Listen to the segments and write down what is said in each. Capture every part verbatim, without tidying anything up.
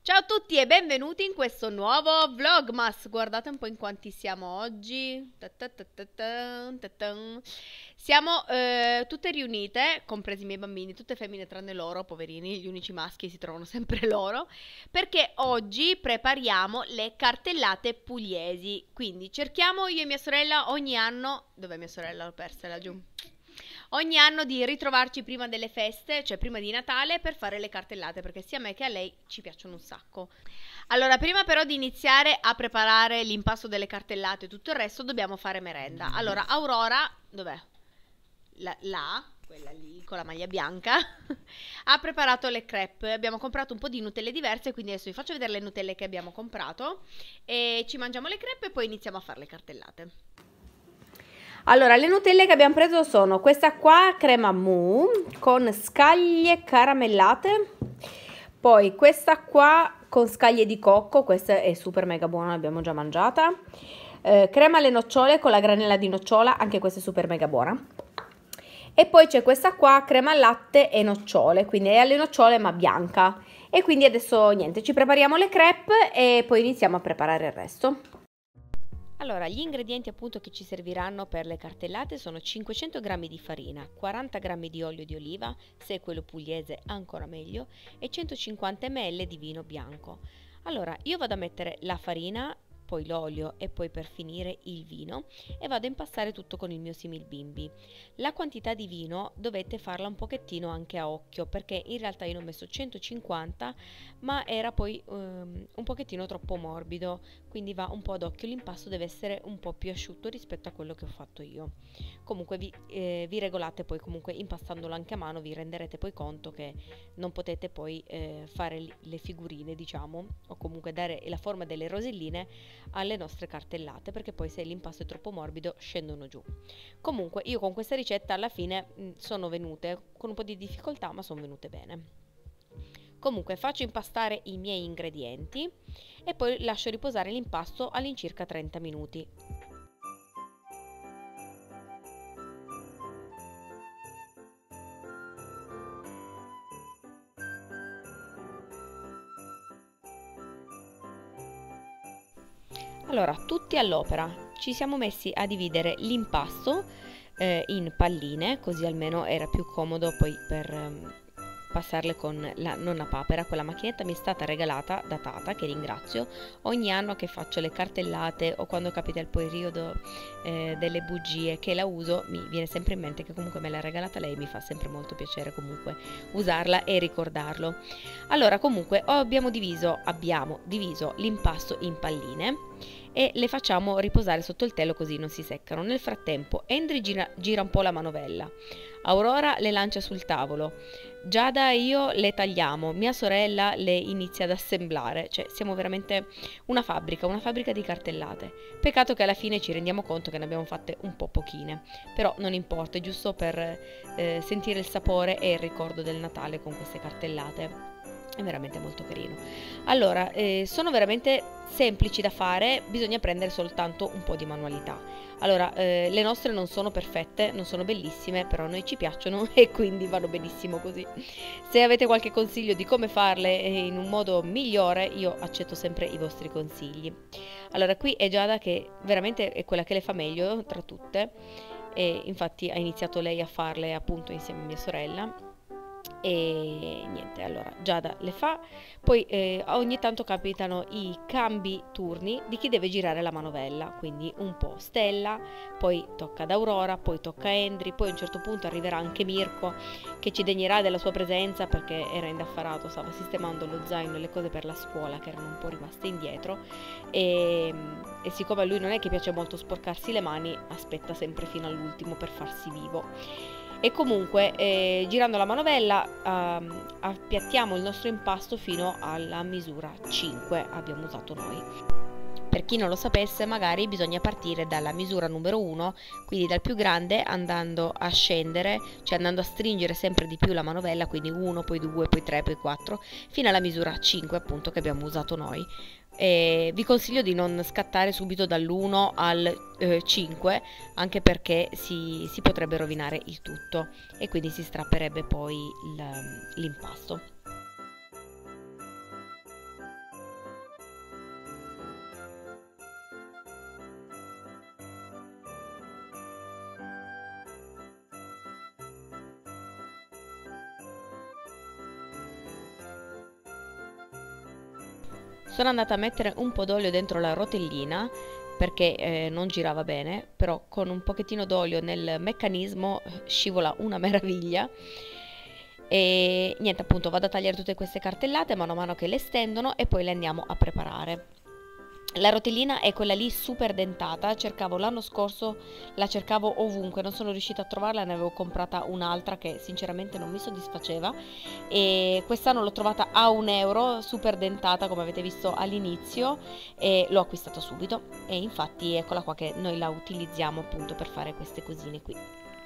Ciao a tutti e benvenuti in questo nuovo Vlogmas. Guardate un po' in quanti siamo oggi. Ta ta ta ta ta ta ta. Siamo eh, tutte riunite, compresi i miei bambini, tutte femmine tranne loro, poverini, gli unici maschi si trovano sempre loro, perché oggi prepariamo le cartellate pugliesi. Quindi cerchiamo io e mia sorella ogni anno... Dov'è mia sorella? L'ho persa laggiù. Ogni anno di ritrovarci prima delle feste, cioè prima di Natale, per fare le cartellate, perché sia a me che a lei ci piacciono un sacco. Allora, prima però di iniziare a preparare l'impasto delle cartellate e tutto il resto, dobbiamo fare merenda. Allora, Aurora, dov'è? La, là, quella lì con la maglia bianca, ha preparato le crepe. Abbiamo comprato un po' di Nutelle diverse, quindi adesso vi faccio vedere le Nutelle che abbiamo comprato e ci mangiamo le crepe e poi iniziamo a fare le cartellate. Allora, le Nutelle che abbiamo preso sono questa qua, crema mou, con scaglie caramellate, poi questa qua con scaglie di cocco, questa è super mega buona, l'abbiamo già mangiata, eh, crema alle nocciole con la granella di nocciola, anche questa è super mega buona, e poi c'è questa qua, crema al latte e nocciole, quindi è alle nocciole ma bianca, e quindi adesso niente, ci prepariamo le crepe e poi iniziamo a preparare il resto. Allora, gli ingredienti appunto che ci serviranno per le cartellate sono cinquecento grammi di farina, quaranta grammi di olio di oliva, se è quello pugliese ancora meglio, e centocinquanta millilitri di vino bianco. Allora, io vado a mettere la farina, poi l'olio e poi per finire il vino e vado a impastare tutto con il mio simil bimbi. La quantità di vino dovete farla un pochettino anche a occhio, perché in realtà io ne ho messo centocinquanta, ma era poi um, un pochettino troppo morbido, quindi va un po' ad occhio, l'impasto deve essere un po' più asciutto rispetto a quello che ho fatto io. Comunque vi, eh, vi regolate poi, comunque impastandolo anche a mano vi renderete poi conto che non potete poi eh, fare le figurine, diciamo, o comunque dare la forma delle roselline alle nostre cartellate, perché poi se l'impasto è troppo morbido scendono giù. Comunque io con questa ricetta alla fine mh, sono venute con un po' di difficoltà, ma sono venute bene. Comunque faccio impastare i miei ingredienti e poi lascio riposare l'impasto all'incirca trenta minuti. Allora, tutti all'opera, ci siamo messi a dividere l'impasto eh, in palline, così almeno era più comodo poi per ehm, passarle con la nonna Papera. Quella macchinetta mi è stata regalata da Tata, che ringrazio, ogni anno che faccio le cartellate o quando capita il periodo eh, delle bugie che la uso, mi viene sempre in mente che comunque me l'ha regalata lei, mi fa sempre molto piacere comunque usarla e ricordarlo. Allora, comunque abbiamo diviso, abbiamo diviso l'impasto in palline e le facciamo riposare sotto il telo così non si seccano. Nel frattempo Endri gira, gira un po' la manovella, Aurora le lancia sul tavolo, Giada e io le tagliamo, mia sorella le inizia ad assemblare, cioè siamo veramente una fabbrica, una fabbrica di cartellate. Peccato che alla fine ci rendiamo conto che ne abbiamo fatte un po' pochine, però non importa, è giusto per eh, sentire il sapore e il ricordo del Natale con queste cartellate. È veramente molto carino. Allora, eh, sono veramente semplici da fare, bisogna prendere soltanto un po' di manualità. Allora, eh, le nostre non sono perfette, non sono bellissime, però a noi ci piacciono e quindi vanno benissimo così. Se avete qualche consiglio di come farle in un modo migliore, io accetto sempre i vostri consigli. Allora, qui è Giada che veramente è quella che le fa meglio tra tutte, e infatti ha iniziato lei a farle appunto insieme a mia sorella. E niente, allora Giada le fa, poi eh, ogni tanto capitano i cambi turni di chi deve girare la manovella, quindi un po' Stella, poi tocca ad Aurora, poi tocca a Endri, poi a un certo punto arriverà anche Mirko che ci degnerà della sua presenza perché era indaffarato, stava sistemando lo zaino e le cose per la scuola che erano un po' rimaste indietro e, e siccome a lui non è che piace molto sporcarsi le mani, aspetta sempre fino all'ultimo per farsi vivo. E comunque eh, girando la manovella eh, appiattiamo il nostro impasto fino alla misura cinque abbiamo usato noi. Per chi non lo sapesse, magari bisogna partire dalla misura numero uno, quindi dal più grande, andando a scendere, cioè andando a stringere sempre di più la manovella, quindi uno, poi due, poi tre, poi quattro, fino alla misura cinque appunto che abbiamo usato noi. E vi consiglio di non scattare subito dall'uno al eh, cinque, anche perché si, si potrebbe rovinare il tutto e quindi si strapperebbe poi l'impasto. Sono andata a mettere un po' d'olio dentro la rotellina perché eh, non girava bene, però con un pochettino d'olio nel meccanismo scivola una meraviglia. E niente, appunto, vado a tagliare tutte queste cartellate mano a mano che le stendono e poi le andiamo a preparare. La rotellina è quella lì super dentata, cercavo l'anno scorso, la cercavo ovunque, non sono riuscita a trovarla, ne avevo comprata un'altra che sinceramente non mi soddisfaceva e quest'anno l'ho trovata a un euro, super dentata come avete visto all'inizio e l'ho acquistata subito e infatti eccola qua che noi la utilizziamo appunto per fare queste cosine qui.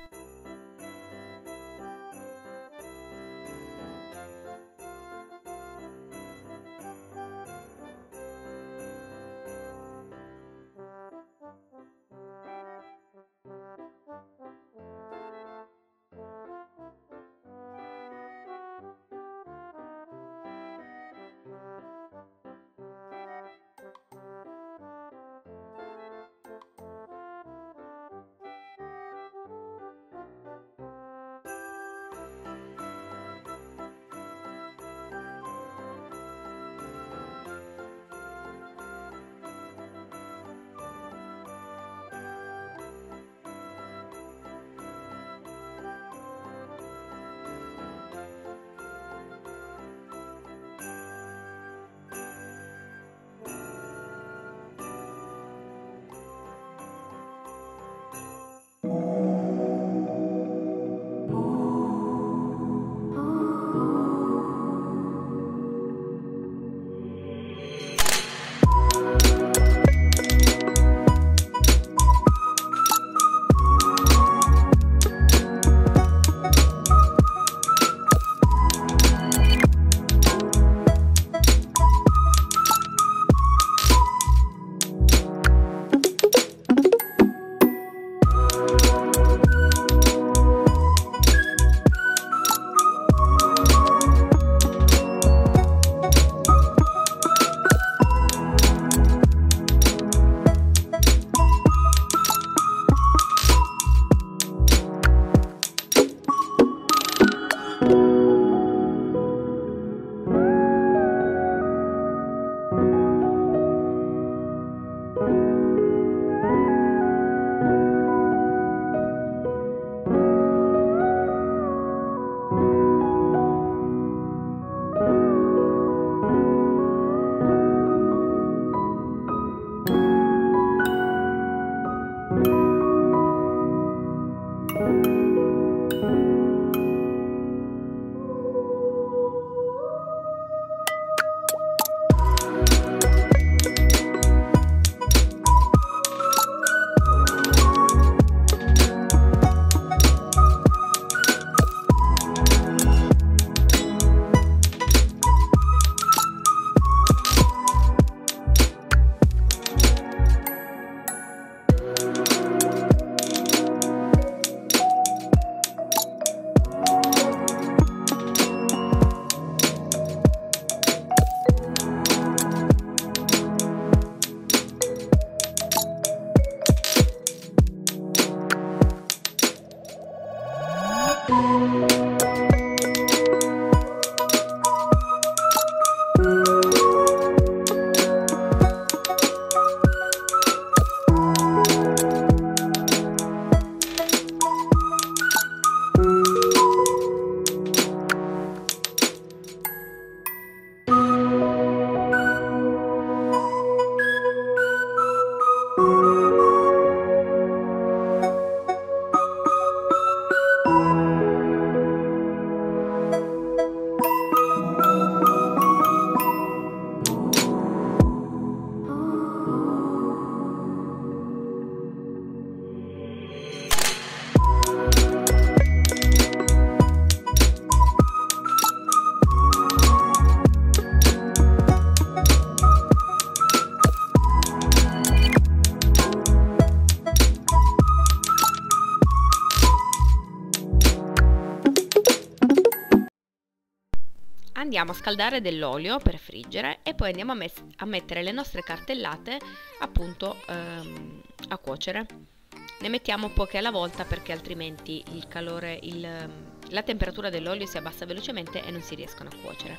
Andiamo a scaldare dell'olio per friggere e poi andiamo a, a mettere le nostre cartellate appunto ehm, a cuocere. Ne mettiamo poche alla volta perché altrimenti il calore, il, la temperatura dell'olio si abbassa velocemente e non si riescono a cuocere.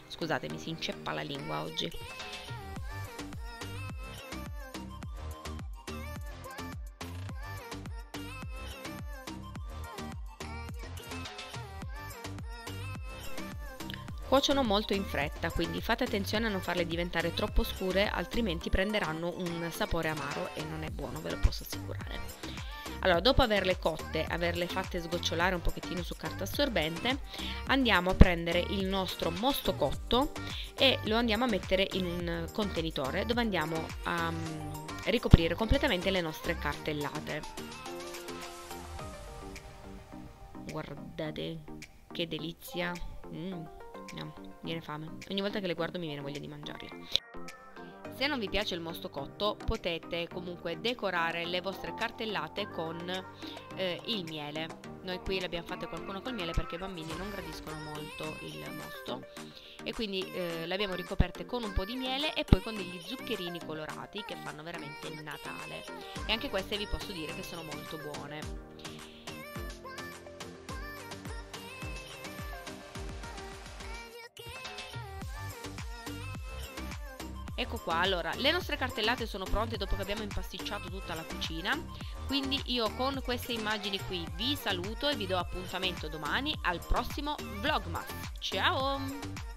Scusate, mi si inceppa la lingua oggi. Cuociono molto in fretta, quindi fate attenzione a non farle diventare troppo scure, altrimenti prenderanno un sapore amaro e non è buono, ve lo posso assicurare. Allora, dopo averle cotte, averle fatte sgocciolare un pochettino su carta assorbente, andiamo a prendere il nostro mosto cotto e lo andiamo a mettere in un contenitore dove andiamo a um, ricoprire completamente le nostre cartellate. Guardate che delizia! Mm. No, mi viene fame. Ogni volta che le guardo mi viene voglia di mangiarle. Se non vi piace il mosto cotto, potete comunque decorare le vostre cartellate con eh, il miele. Noi qui le abbiamo fatte qualcuno col miele perché i bambini non gradiscono molto il mosto. E quindi eh, le abbiamo ricoperte con un po' di miele e poi con degli zuccherini colorati che fanno veramente il Natale. E anche queste vi posso dire che sono molto buone. Ecco qua, allora, le nostre cartellate sono pronte dopo che abbiamo impasticciato tutta la cucina, quindi io con queste immagini qui vi saluto e vi do appuntamento domani al prossimo Vlogmas. Ciao!